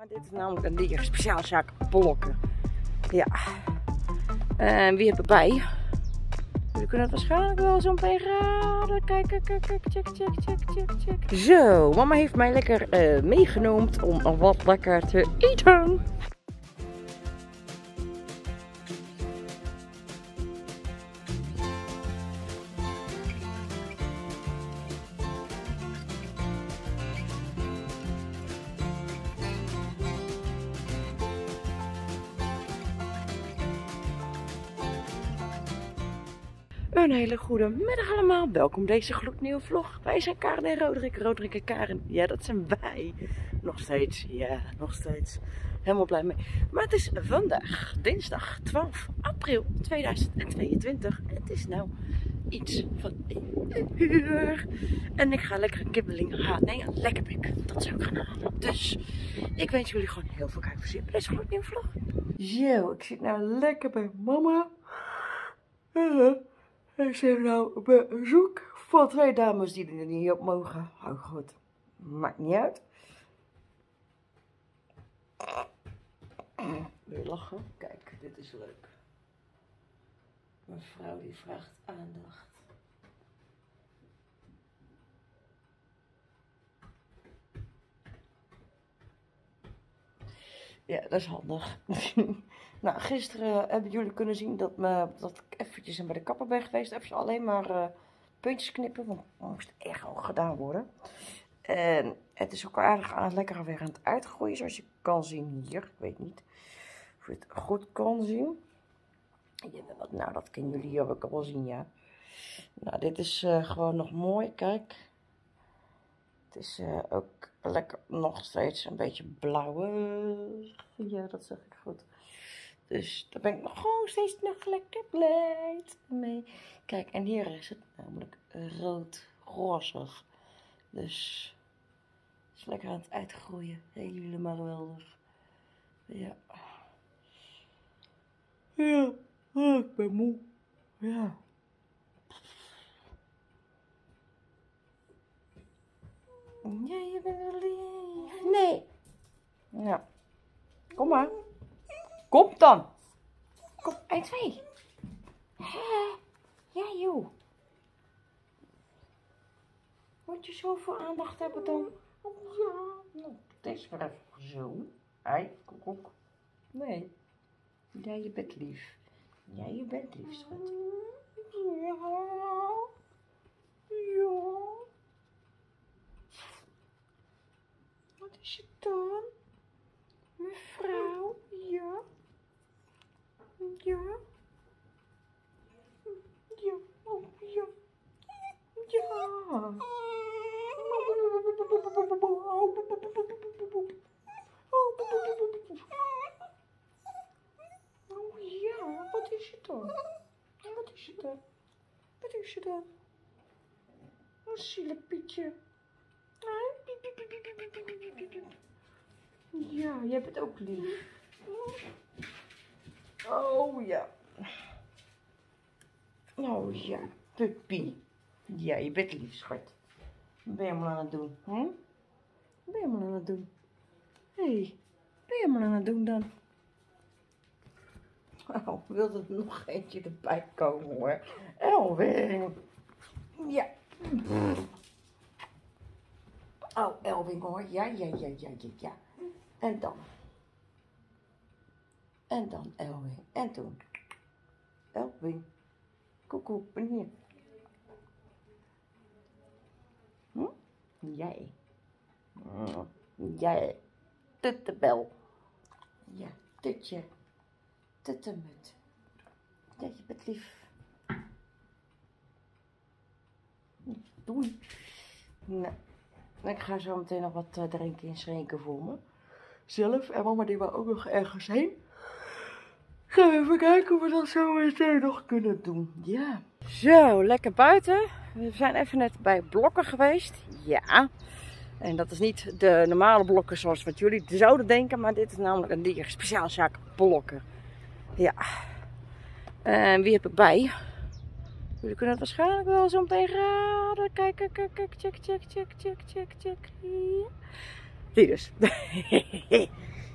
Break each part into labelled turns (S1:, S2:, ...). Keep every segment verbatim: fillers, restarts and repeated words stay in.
S1: maar dit is namelijk een dier, speciale zaak, blokken. Ja. En wie heb ik bij? Jullie kunnen het waarschijnlijk wel zo meteen raden. Kijk, kijk, kijk, kijk, check, check, check, check, check. Zo, mama heeft mij lekker uh, meegenomen om nog wat lekker te eten. Een hele goede middag allemaal. Welkom bij deze gloednieuwe vlog. Wij zijn Karen en Roderick. Roderick en Karen. Ja, dat zijn wij. Nog steeds. Ja, nog steeds. Helemaal blij mee. Maar het is vandaag dinsdag twaalf april tweeduizend tweeëntwintig. Het is nou iets van één uur. En ik ga lekker een kibbeling halen. Nee, een lekkerbek. Dat zou ik gaan halen. Dus ik wens jullie gewoon heel veel kijkplezier bij deze gloednieuwe vlog. Zo, ik zit nou lekker bij mama. Uh, Ik zit nou bezoek van twee dames die er niet op mogen. Oh goed, maakt niet uit. Weer lachen. Kijk, dit is leuk. Mijn vrouw die vraagt aandacht. Ja, dat is handig. Nou, gisteren hebben jullie kunnen zien dat, me, dat ik eventjes bij de kapper ben geweest. Even alleen maar uh, puntjes knippen, want dat moest echt al gedaan worden. En het is ook aardig aan het lekker weer aan het uitgroeien, zoals je kan zien hier. Ik weet niet of je het goed kan zien. Ja, nou, dat kunnen jullie hier ook al wel zien, ja. Nou, dit is uh, gewoon nog mooi, kijk. Het is uh, ook lekker nog steeds een beetje blauwig. Ja, dat zeg ik goed. Dus daar ben ik nog gewoon steeds nog lekker blij mee. Kijk, en hier is het namelijk rood-rozig. Dus het is lekker aan het uitgroeien. Helemaal geweldig. Ja. Ja, oh, ik ben moe. Ja. Ja, je bent wel lief. Nee. Ja. Kom maar. Kom dan. Kom, één, twee. Ja, joh. Moet je zoveel aandacht hebben dan? Ja. Nou, deze maar even zo. Hé, kom op. Nee. Ja, je bent lief. Ja, je bent lief, schat. Ja. Ja. Wat is het dan? Mevrouw? Ja. Ja. Ja. Oh, ja. Ja. Oh ja, wat is het dan? Wat is het dan? Wat is het dan? Een zielig Pietje. Ja, jij bent ook lief. Oh ja. Oh ja, puppy. Ja, je bent lief, schat. Wat ben je allemaal aan het doen? Hm? Wat ben je allemaal aan het doen? Hé, hey, wat ben je allemaal aan het doen dan? Oh, wil er nog eentje erbij komen hoor. Elwing. Ja. Oh, Elwing hoor. Ja, ja, ja, ja, ja, ja. En dan. En dan Elwing. En toen. Elwing. Koekoe, ben hier. Hm? Jij. Mm, jij. Tuttebel. Ja, tutje. Tuttemut. Ja, je bent lief. Doei. Nou, ik ga zo meteen nog wat uh, drinken en schenken voor me. Zelf. En mama die wil ook nog ergens heen. Gaan we even kijken of we dat zo meteen nog kunnen doen. Ja. Zo, lekker buiten. We zijn even net bij blokken geweest. Ja. En dat is niet de normale blokken zoals wat jullie zouden denken. Maar dit is namelijk een dier, speciale zaak, blokken. Ja. En wie heb ik bij? Jullie kunnen het waarschijnlijk wel zo meteen raden. Kijk, kijk, kijk, kijk, check, check, check, check, check, check. Ja. Die dus.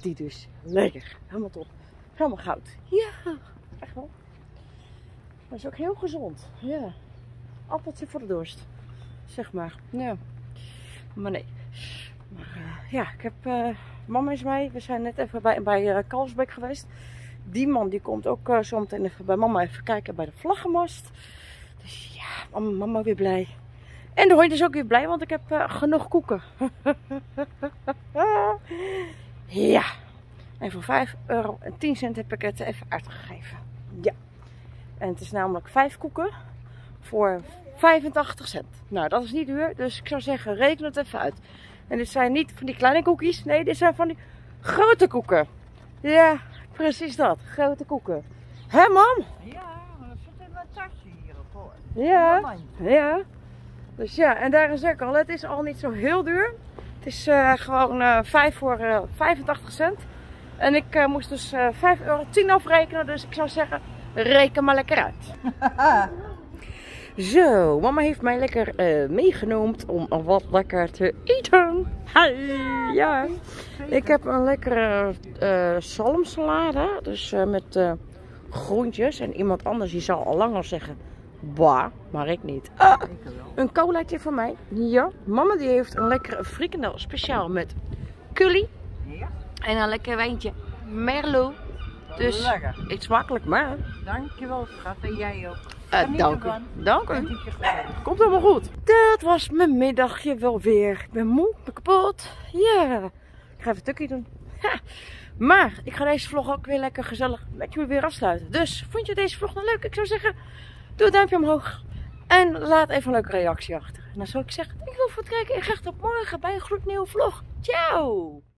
S1: die dus. Lekker. Helemaal top. Helemaal goud. Ja, echt wel. Maar is ook heel gezond. Ja. Appeltje voor de dorst. Zeg maar. Ja. Maar nee. Maar, uh, ja, ik heb... Uh, mama is mee. We zijn net even bij, bij uh, Kalsbeek geweest. Die man die komt ook uh, zo meteen even bij mama even kijken bij de vlaggenmast. Dus ja, mama, mama weer blij. En de hond is ook weer blij, want ik heb uh, genoeg koeken. Ja. En voor vijf euro en tien cent heb ik het even uitgegeven. Ja. En het is namelijk vijf koeken voor vijfentachtig cent. Nou, dat is niet duur, dus ik zou zeggen, reken het even uit. En dit zijn niet van die kleine koekjes, nee, dit zijn van die grote koeken. Ja, precies dat, grote koeken. Hé, mam?
S2: Ja, dat zit in mijn tasje hier op.
S1: Ja, ja. Dus ja, en daarin zeg ik al, het is al niet zo heel duur. Het is uh, gewoon uh, vijf voor uh, vijfentachtig cent. En ik uh, moest dus uh, vijf euro tien afrekenen, dus ik zou zeggen, reken maar lekker uit. Zo, mama heeft mij lekker uh, meegenomen om wat lekker te eten. Hi, ja. Ik heb een lekkere uh, zalmsalade, dus uh, met uh, groentjes. En iemand anders die zal al lang al zeggen, bah, maar ik niet. Ah, een colaatje voor mij. Ja, mama die heeft een lekkere frikandel speciaal met curry.
S2: Ja.
S1: En een lekker wijntje Merlot. Dus
S2: lekker.
S1: Eet smakelijk maar.
S2: Dankjewel schat en jij ook.
S1: Uh, dank u. Dank u. Komt helemaal goed. Dat was mijn middagje wel weer. Ik ben moe, ik ben kapot. Ja. Ik ga even tukkie doen. Ha. Maar ik ga deze vlog ook weer lekker gezellig met jullie weer afsluiten. Dus vond je deze vlog nou leuk? Ik zou zeggen, doe een duimpje omhoog. En laat even een leuke reactie achter. En dan zou ik zeggen, dankjewel voor het kijken. En graag tot morgen bij een gloednieuwe vlog. Ciao.